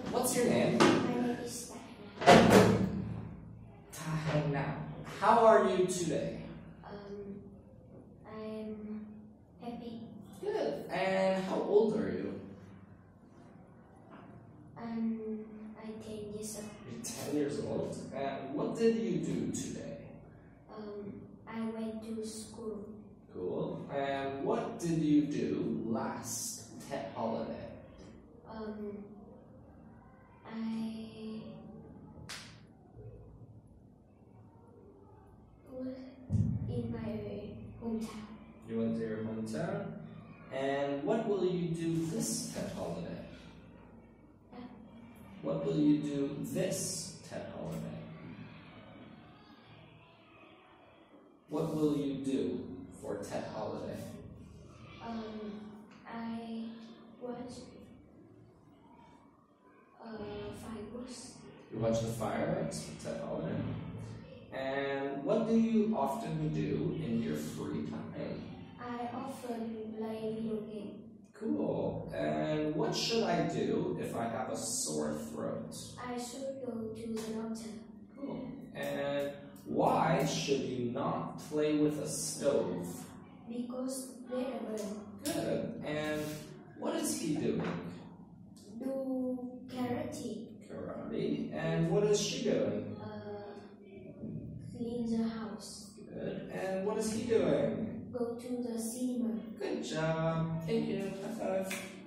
What's your name? My name is Hải Nam. How are you today? I'm happy. Good. And how old are you? I'm 10 years old. You're 10 years old. And what did you do today? I went to school. Cool. And what did you do last Tet holiday? I was in my hometown. You went to your hometown. And what will you do this Tet holiday? Yeah. What will you do this Tet holiday? What will you do for Tet holiday? I watch fireworks. You watch the fireworks for Tet holiday. And what do you often do in your free time? I often play video game. Cool. And what should I do if I have a sore throat? I should go to the doctor. Cool. And why should you not play with a stove? Because later burn. Good. And what is he doing? Do karate. Karate. And what is she doing? Clean the house. Good. And what is he doing? Go to the cinema. Good job. Thank you. High five.